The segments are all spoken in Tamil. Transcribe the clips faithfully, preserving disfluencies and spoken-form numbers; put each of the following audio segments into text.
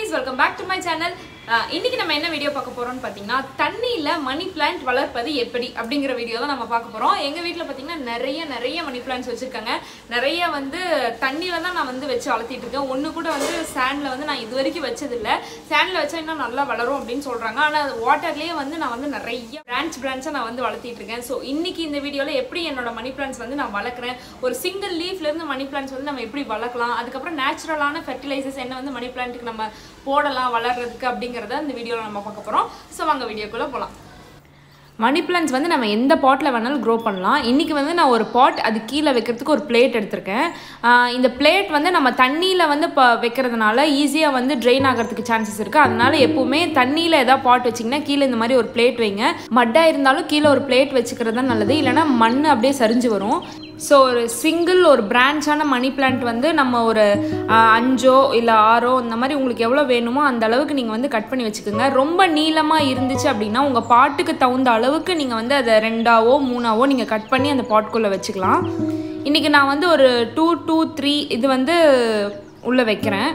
Nivis, welcome back to my channel. இன்னைக்கு நம்ம என்ன வீடியோ பார்க்க போறோம்னு பாத்தீங்கன்னா தண்ணியில மணி பிளான்ட் வளர்ப்பது எப்படி அப்படிங்கற வீடியோ தான் நம்ம பார்க்க போறோம். எங்க வீட்ல பாத்தீங்கன்னா நிறைய நிறைய மணி பிளான்ட்ஸ் வச்சிருக்காங்க. நிறைய வந்து தண்ணில தான் நான் வந்து வெச்சு வளர்த்திட்டு இருக்கேன். ஒண்ணு கூட வந்து சாண்ட்ல வந்து நான் இதுவரைக்கும் வெச்சது இல்ல. சாண்ட்ல வெச்சா இன்னும் நல்லா வளரும் அப்படினு சொல்றாங்க. ஆனா வாட்டர்லயே வந்து நான் வந்து நிறைய பிரான்ச் பிரான்ச்சா நான் வந்து வளர்த்திட்டு இருக்கேன். சோ இன்னைக்கு இந்த வீடியோல எப்படி என்னோட மணி பிளான்ட்ஸ் வந்து நான் வளர்க்கறேன், ஒரு சிங்கிள் லீஃப்ல இருந்து மணி பிளான்ட்ஸ் வந்து நம்ம எப்படி வளர்க்கலாம், அதுக்கு அப்புறம் நேச்சுரலான ஃபெர்டிலைசர்ஸ் என்ன வந்து மணி பிளான்ட்க்கு நம்ம போடலாம் வளர்றதுக்கு அப்படிங்கறத இந்த வீடியோல நம்ம பார்க்க போறோம். சோ வாங்க வீடியோக்குள்ள போலாம். மணி பிளான்ட்ஸ் வந்து நம்ம எந்த பாட்டில் வேணாலும் க்ரோ பண்ணலாம். இன்றைக்கி வந்து நான் ஒரு பாட் அது கீழே வைக்கிறதுக்கு ஒரு பிளேட் எடுத்திருக்கேன். இந்த பிளேட் வந்து நம்ம தண்ணியில் வந்து இப்போ வைக்கிறதுனால ஈஸியாக வந்து ட்ரெயின் ஆகிறதுக்கு சான்சஸ் இருக்குது. அதனால எப்போவுமே தண்ணியில் எதாவது பாட் வச்சிங்கன்னா கீழே இந்த மாதிரி ஒரு பிளேட் வைங்க. மட்டாக இருந்தாலும் கீழே ஒரு பிளேட் வச்சுக்கிறது தான் நல்லது, இல்லைனா மண் அப்படியே சரிஞ்சு வரும். ஸோ ஒரு சிங்கிள் ஒரு பிரான்ச்சான மணி பிளான்ட் வந்து நம்ம ஒரு அஞ்சோ இல்லை ஆறோ இந்த மாதிரி உங்களுக்கு எவ்வளோ வேணுமோ அந்த அளவுக்கு நீங்கள் வந்து கட் பண்ணி வச்சுக்கோங்க. ரொம்ப நீளமாக இருந்துச்சு அப்படின்னா உங்கள் பாட்டுக்கு தகுந்த அளவுக்கு நீங்கள் வந்து அதை ரெண்டாவோ மூணாவோ நீங்கள் கட் பண்ணி அந்த பாட்டுக்குள்ளே வச்சுக்கலாம். இன்றைக்கி நான் வந்து ஒரு டூ டூ த்ரீ இது வந்து உள்ளே வைக்கிறேன்.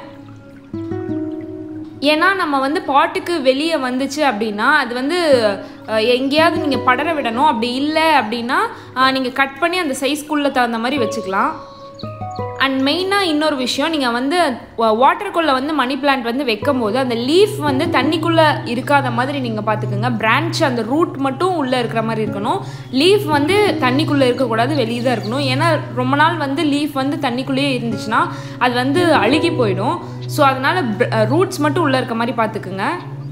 ஏன்னா நம்ம வந்து பாட்டுக்கு வெளியே வந்துச்சு அப்படின்னா அது வந்து எங்கேயாவது நீங்கள் படர விடணும். அப்படி இல்லை அப்படின்னா நீங்கள் கட் பண்ணி அந்த சைஸ்க்குள்ளே தகுந்த மாதிரி வச்சுக்கலாம். அண்ட் மெயினாக இன்னொரு விஷயம், நீங்கள் வந்து வாட்டருக்குள்ளே வந்து மணி பிளான்ட் வந்து வைக்கும் போது அந்த லீஃப் வந்து தண்ணிக்குள்ளே இருக்காத மாதிரி நீங்கள் பார்த்துக்கோங்க. பிரான்ச் அந்த ரூட் மட்டும் உள்ளே இருக்கிற மாதிரி இருக்கணும். லீஃப் வந்து தண்ணிக்குள்ளே இருக்கக்கூடாது, வெளியே தான் இருக்கணும். ஏன்னா ரொம்ப நாள் வந்து லீஃப் வந்து தண்ணிக்குள்ளேயே இருந்துச்சுன்னா அது வந்து அழுகி போயிடும். ஸோ அதனால் ரூட்ஸ் மட்டும் உள்ளே இருக்க மாதிரி பார்த்துக்குங்க.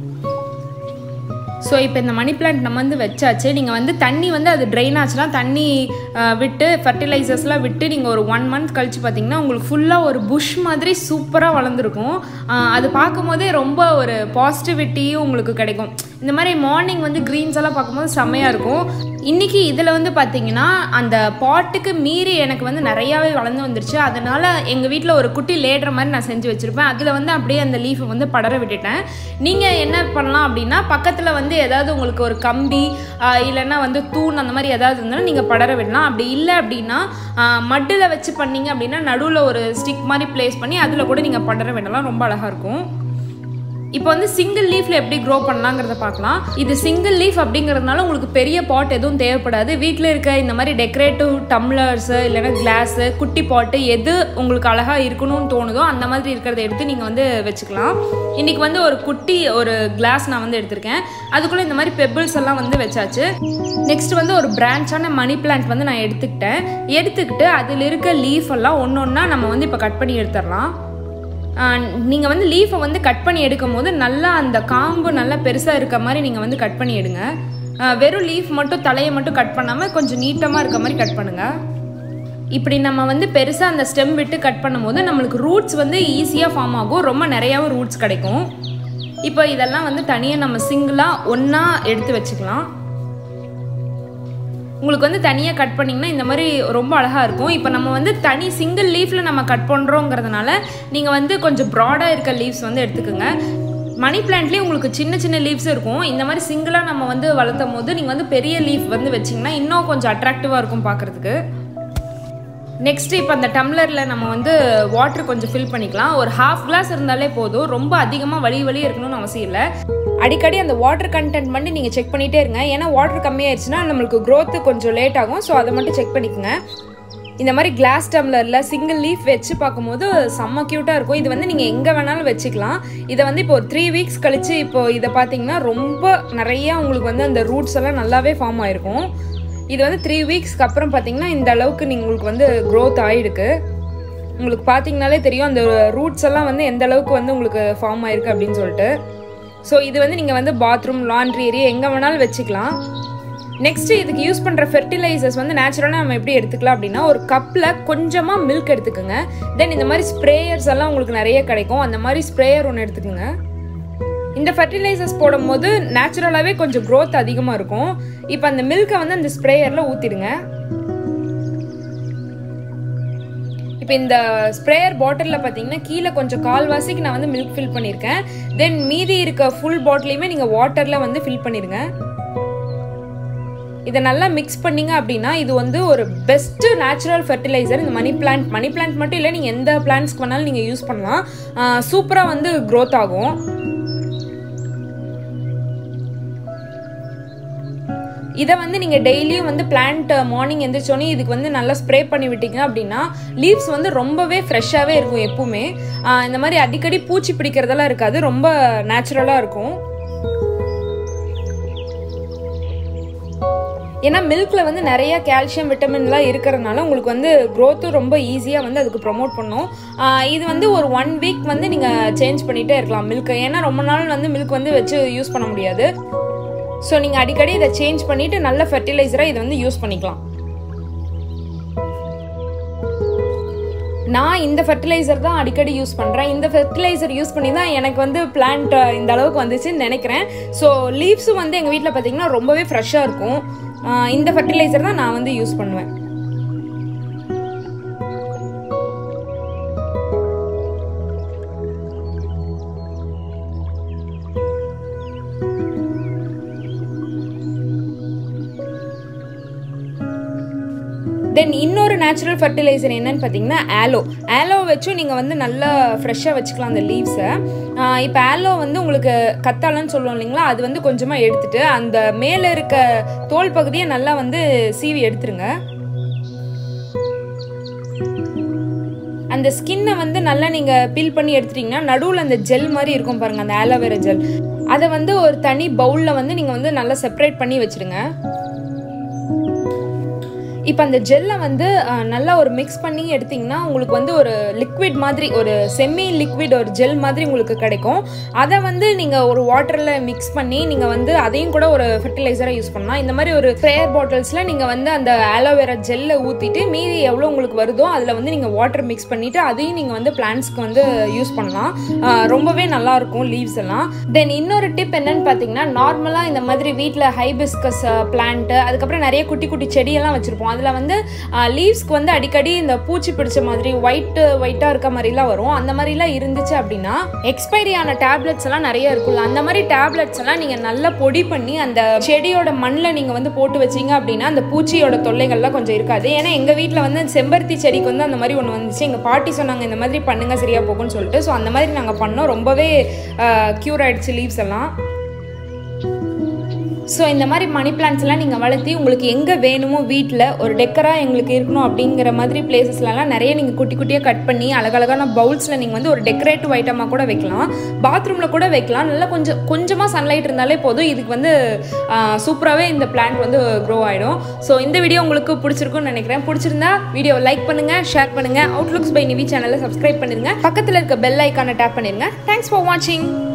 ஸோ இப்போ இந்த மணி பிளான்ட் நம்ம வந்து வச்சாச்சு. நீங்கள் வந்து தண்ணி வந்து அது ட்ரெயின் ஆச்சுன்னா தண்ணி விட்டு ஃபர்டிலைசர்ஸ்லாம் விட்டு நீங்கள் ஒரு ஒன் மந்த் கழிச்சு பார்த்தீங்கன்னா உங்களுக்கு ஃபுல்லாக ஒரு புஷ் மாதிரி சூப்பராக வளர்ந்துருக்கும். அது பார்க்கும் போதே ரொம்ப ஒரு பாசிட்டிவிட்டியும் உங்களுக்கு கிடைக்கும். இந்த மாதிரி மார்னிங் வந்து க்ரீன்ஸ் எல்லாம் பார்க்கும்போது செம்மையாக இருக்கும். இன்றைக்கி இதில் வந்து பார்த்திங்கன்னா அந்த பாட்டுக்கு மீறி எனக்கு வந்து நிறையாவே வளர்ந்து வந்துருச்சு. அதனால் எங்கள் வீட்டில் ஒரு குட்டி லேடுற மாதிரி நான் செஞ்சு வச்சுருப்பேன். அதில் வந்து அப்படியே அந்த லீஃபை வந்து படர விட்டுட்டேன். நீங்கள் என்ன பண்ணலாம் அப்படின்னா பக்கத்தில் வந்து ஏதாவது உங்களுக்கு ஒரு கம்பி இல்லைன்னா வந்து தூண் அந்த மாதிரி ஏதாவது இருந்தாலும் நீங்கள் படர விடலாம். அப்படி இல்லை அப்படின்னா மட்டில் வச்சு பண்ணிங்க அப்படின்னா நடுவில் ஒரு ஸ்டிக் மாதிரி ப்ளேஸ் பண்ணி அதில் கூட நீங்கள் படர விடலாம். ரொம்ப அழகாக இருக்கும். இப்போ வந்து சிங்கிள் லீஃப்ல எப்படி க்ரோ பண்ணலாங்கிறத பார்க்கலாம். இது சிங்கிள் லீஃப் அப்படிங்கிறதுனால உங்களுக்கு பெரிய பாட் எதுவும் தேவைப்படாது. வீட்டில் இருக்க இந்த மாதிரி டெக்கரேட்டிவ் டம்ளர்ஸு இல்லைன்னா கிளாஸு குட்டி பாட்டு எது உங்களுக்கு அழகாக இருக்கணும்னு தோணுதோ அந்த மாதிரி இருக்கிறத எடுத்து நீங்கள் வந்து வச்சுக்கலாம். இன்றைக்கி வந்து ஒரு குட்டி ஒரு கிளாஸ் நான் வந்து எடுத்திருக்கேன். அதுக்குள்ளே இந்த மாதிரி பெபிள்ஸ் எல்லாம் வந்து வச்சாச்சு. நெக்ஸ்ட் வந்து ஒரு பிரான்ச்சான மணி பிளான்ட் வந்து நான் எடுத்துக்கிட்டேன். எடுத்துக்கிட்டு அதில் இருக்க லீஃப் எல்லாம் ஒன்று ஒன்றா நம்ம வந்து இப்போ கட் பண்ணி எடுத்துடலாம். நீங்கள் வந்து லீஃபை வந்து கட் பண்ணி எடுக்கும் போது நல்லா அந்த காம்பு நல்லா பெருசாக இருக்க மாதிரி நீங்கள் வந்து கட் பண்ணி எடுங்க. வெறும் லீஃப் மட்டும் தலையை மட்டும் கட் பண்ணாமல் கொஞ்சம் நீட்டமாக இருக்க மாதிரி கட் பண்ணுங்கள். இப்படி நம்ம வந்து பெருசாக அந்த ஸ்டெம் விட்டு கட் பண்ணும் போது நம்மளுக்கு ரூட்ஸ் வந்து ஈஸியாக ஃபார்ம் ஆகும். ரொம்ப நிறையாவும் ரூட்ஸ் கிடைக்கும். இப்போ இதெல்லாம் வந்து தனியாக நம்ம சிங்கிளாக ஒன்றா எடுத்து வச்சுக்கலாம். உங்களுக்கு வந்து தனியாக கட் பண்ணிங்கன்னா இந்த மாதிரி ரொம்ப அழகாக இருக்கும். இப்போ நம்ம வந்து தனி சிங்கிள் லீஃபில் நம்ம கட் பண்ணுறோங்கிறதுனால நீங்கள் வந்து கொஞ்சம் ப்ராடாக இருக்க லீவ்ஸ் வந்து எடுத்துக்கோங்க. மணி பிளான்ட்லேயே உங்களுக்கு சின்ன சின்ன லீவ்ஸ் இருக்கும். இந்த மாதிரி சிங்கிளாக நம்ம வந்து வளர்த்தும் போது நீங்கள் வந்து பெரிய லீஃப் வந்து வச்சிங்கன்னா இன்னும் கொஞ்சம் அட்ராக்டிவாக இருக்கும் பார்க்குறதுக்கு. நெக்ஸ்ட்டு இப்போ அந்த டம்ளரில் நம்ம வந்து வாட்டர் கொஞ்சம் ஃபில் பண்ணிக்கலாம். ஒரு ஹாஃப் கிளாஸ் இருந்தாலே போதும். ரொம்ப அதிகமாக வலி வலி இருக்கணும்னு அவசியம் இல்லை. அடிக்கடி அந்த வாட்டர் கண்டென்ட் மட்டும் நீங்கள் செக் பண்ணிகிட்டே இருங்க. ஏன்னா வாட்டர் கம்மியாகிடுச்சுன்னா நம்மளுக்கு க்ரோத்து கொஞ்சம் லேட் ஆகும். ஸோ அதை மட்டும் செக் பண்ணிக்கோங்க. இந்த மாதிரி கிளாஸ் டம்ளரில் சிங்கிள் லீஃப் வச்சு பார்க்கும்போது செம்ம க்யூட்டாக இருக்கும். இது வந்து நீங்கள் எங்கே வேணாலும் வச்சுக்கலாம். இதை வந்து இப்போ ஒரு த்ரீ வீக்ஸ் கழித்து இப்போ இதை பார்த்தீங்கன்னா ரொம்ப நிறையா உங்களுக்கு வந்து அந்த ரூட்ஸ் எல்லாம் நல்லாவே ஃபார்ம் ஆகிருக்கும். இது வந்து த்ரீ வீக்ஸ்க்கு அப்புறம் பார்த்தீங்கன்னா இந்த அளவுக்கு நீங்கள் உங்களுக்கு வந்து க்ரோத் ஆகிருக்கு. உங்களுக்கு பார்த்தீங்கனாலே தெரியும் அந்த ரூட்ஸ் எல்லாம் வந்து எந்த அளவுக்கு வந்து உங்களுக்கு ஃபார்ம் ஆகிருக்கு அப்படின்னு சொல்லிட்டு. ஸோ இது வந்து நீங்கள் வந்து பாத்ரூம் லாண்ட்ரி ஏரியா எங்கே வேணாலும் வச்சுக்கலாம். நெக்ஸ்ட்டு இதுக்கு யூஸ் பண்ணுற ஃபெர்டிலைசர்ஸ் வந்து நேச்சுரலாக நம்ம எப்படி எடுத்துக்கலாம் அப்படின்னா ஒரு கப்பில் கொஞ்சமாக மில்க் எடுத்துக்கோங்க. தென் இந்த மாதிரி ஸ்ப்ரேயர்ஸ் எல்லாம் உங்களுக்கு நிறைய கிடைக்கும். அந்த மாதிரி ஸ்ப்ரேயர் ஒன்று எடுத்துக்கோங்க. இந்த ஃபர்டிலைசர்ஸ் போடும்போது நேச்சுரலாகவே கொஞ்சம் க்ரோத் அதிகமாக இருக்கும். இப்போ அந்த மில்கை வந்து அந்த ஸ்ப்ரேயரில் ஊற்றிடுங்க. இப்போ இந்த ஸ்ப்ரேயர் பாட்டிலில் பார்த்தீங்கன்னா கீழே கொஞ்சம் கால்வாசிக்கு நான் வந்து மில்க் ஃபில் பண்ணியிருக்கேன். தென் மீதி இருக்க ஃபுல் பாட்டிலையுமே நீங்கள் வாட்டரில் வந்து ஃபில் பண்ணிடுங்க. இதை நல்லா மிக்ஸ் பண்ணிங்க அப்படின்னா இது வந்து ஒரு பெஸ்ட்டு நேச்சுரல் ஃபெர்டிலைசர். இந்த மணி பிளான்ட் மணி பிளான்ட் மட்டும் இல்லை, நீங்கள் எந்த பிளான்ட்ஸ்க்கு வேணாலும் நீங்கள் யூஸ் பண்ணலாம். சூப்பராக வந்து க்ரோத் ஆகும். இதை வந்து நீங்கள் டெய்லியும் வந்து பிளான்ட் மார்னிங் எந்திரிச்சோன்னே இதுக்கு வந்து நல்லா ஸ்ப்ரே பண்ணி விட்டீங்க அப்படின்னா லீவ்ஸ் வந்து ரொம்பவே ஃப்ரெஷ்ஷாகவே இருக்கும். எப்பவுமே இந்த மாதிரி அடிக்கடி பூச்சி பிடிக்கிறதெல்லாம் இருக்காது, ரொம்ப நேச்சுரலாக இருக்கும். ஏன்னா மில்கில் வந்து நிறைய கால்சியம் விட்டமின்லாம் இருக்கிறதுனால உங்களுக்கு வந்து க்ரோத்தும் ரொம்ப ஈஸியாக வந்து அதுக்கு ப்ரொமோட் பண்ணும். இது வந்து ஒரு ஒன் வீக் வந்து நீங்கள் சேஞ்ச் பண்ணிகிட்டே இருக்கலாம் மில்க்கு. ஏன்னா ரொம்ப நாள் வந்து மில்க் வந்து வச்சு யூஸ் பண்ண முடியாது. ஸோ நீங்கள் அடிக்கடி இதை சேஞ்ச் பண்ணிவிட்டு நல்ல ஃபெர்டிலைசராக இதை வந்து யூஸ் பண்ணிக்கலாம். நான் இந்த ஃபெர்டிலைசர் தான் அடிக்கடி யூஸ் பண்ணுறேன். இந்த ஃபெர்டிலைசர் யூஸ் பண்ணி தான் எனக்கு வந்து பிளான்ட் இந்த அளவுக்கு வந்துச்சுன்னு நினைக்கிறேன். ஸோ லீவ்ஸும் வந்து எங்கள் வீட்டில் பார்த்தீங்கன்னா ரொம்பவே ஃப்ரெஷ்ஷாக இருக்கும். இந்த ஃபெர்டிலைசர் தான் நான் வந்து யூஸ் பண்ணுவேன். தென் இன்னொரு நேச்சுரல் ஃபர்டிலைசர் என்னன்னு பார்த்தீங்கன்னா ஆலோ. ஆலோ வச்சும் நீங்கள் வந்து நல்லா ஃப்ரெஷ்ஷாக வச்சுக்கலாம் அந்த லீவ்ஸை. இப்போ ஆலோ வந்து உங்களுக்கு கத்தாலன்னு சொல்லுவோம் இல்லைங்களா, அது வந்து கொஞ்சமாக எடுத்துட்டு அந்த மேலே இருக்க தோல் பகுதியை நல்லா வந்து சீவி எடுத்துருங்க. அந்த ஸ்கின்னை வந்து நல்லா நீங்கள் பீல் பண்ணி எடுத்துட்டிங்கன்னா நடுவில் அந்த ஜெல் மாதிரி இருக்கும் பாருங்கள், அந்த ஆலோவேரா ஜெல், அதை வந்து ஒரு தனி பவுலில் வந்து நீங்கள் வந்து நல்லா செப்பரேட் பண்ணி வச்சுடுங்க. இப்போ அந்த ஜெல்லை வந்து நல்லா ஒரு மிக்ஸ் பண்ணி எடுத்திங்கன்னா உங்களுக்கு வந்து ஒரு லிக்விட் மாதிரி, ஒரு செமி லிக்விட் ஒரு ஜெல் மாதிரி உங்களுக்கு கிடைக்கும். அதை வந்து நீங்கள் ஒரு வாட்டரில் மிக்ஸ் பண்ணி நீங்கள் வந்து அதையும் கூட ஒரு ஃபெர்டிலைசராக யூஸ் பண்ணலாம். இந்த மாதிரி ஒரு ஸ்ப்ரேயர் பாட்டில்ஸில் நீங்கள் வந்து அந்த ஆலோவேரா ஜெல்லை ஊற்றிட்டு மீதி எவ்வளோ உங்களுக்கு வருதோ அதில் வந்து நீங்கள் வாட்டர் மிக்ஸ் பண்ணிவிட்டு அதையும் நீங்கள் வந்து பிளான்ட்ஸ்க்கு வந்து யூஸ் பண்ணலாம். ரொம்பவே நல்லாயிருக்கும் லீவ்ஸ் எல்லாம். தென் இன்னொரு டிப் என்னன்னு பார்த்தீங்கன்னா, நார்மலாக இந்த மாதிரி வீட்டில் ஹைபிஸ்கஸ் பிளான்ட்டு, அதுக்கப்புறம் நிறைய குட்டி குட்டி செடியெல்லாம் வச்சுருப்போம். அதில் வந்து லீவ்ஸ்க்கு வந்து அடிக்கடி இந்த பூச்சி பிடிச்ச மாதிரி ஒயிட்டு ஒயிட்டாக இருக்க மாதிரிலாம் வரும். அந்த மாதிரிலாம் இருந்துச்சு அப்படின்னா எக்ஸ்பைரி ஆன டேப்லெட்ஸ் எல்லாம் நிறைய இருக்குல்ல, அந்த மாதிரி டேப்லெட்ஸ் எல்லாம் நீங்கள் நல்லா பொடி பண்ணி அந்த செடியோட மண்ணில் நீங்கள் வந்து போட்டு வச்சிங்க அப்படின்னா அந்த பூச்சியோட தொல்லைகள்லாம் கொஞ்சம் இருக்காது. ஏன்னா எங்கள் வீட்டில் வந்து செம்பருத்தி செடிக்கு வந்து அந்த மாதிரி ஒன்று வந்துச்சு. எங்கள் பாட்டி சொன்னாங்க இந்த மாதிரி பண்ணுங்க சரியாக போகும்னு சொல்லிட்டு. ஸோ அந்த மாதிரி நாங்கள் பண்ணோம், ரொம்பவே க்யூர் ஆகிடுச்சு லீவ்ஸ் எல்லாம். ஸோ இந்த மாதிரி மணி பிளான்ட்ஸ்லாம் நீங்கள் வளர்த்தி உங்களுக்கு எங்கே வேணுமோ வீட்டில் ஒரு டெக்கராக எங்களுக்கு இருக்கணும் அப்படிங்கிற மாதிரி பிளேசஸ்லாம் நிறைய நீங்கள் குட்டி குட்டியாக கட் பண்ணி அழகழகான பவுல்ஸில் நீங்கள் வந்து ஒரு டெக்கரேட்டிவ் ஐட்டமாக கூட வைக்கலாம், பாத்ரூமில் கூட வைக்கலாம். நல்லா கொஞ்சம் கொஞ்சமாக சன்லைட் இருந்தாலே போதும், இதுக்கு வந்து சூப்பராகவே இந்த பிளான்ட் வந்து க்ரோ ஆகிடும். ஸோ இந்த வீடியோ உங்களுக்கு பிடிச்சிருக்குன்னு நினைக்கிறேன். பிடிச்சிருந்தா வீடியோவை லைக் பண்ணுங்கள், ஷேர் பண்ணுங்கள், அவுட்லுக்ஸ் பை நிவி சேனலை சப்ஸ்கிரைப் பண்ணிடுங்க, பக்கத்தில் இருக்க பெல் ஐக்கானை டேப் பண்ணிடுங்க. தேங்க்ஸ் ஃபார் வாட்சிங்.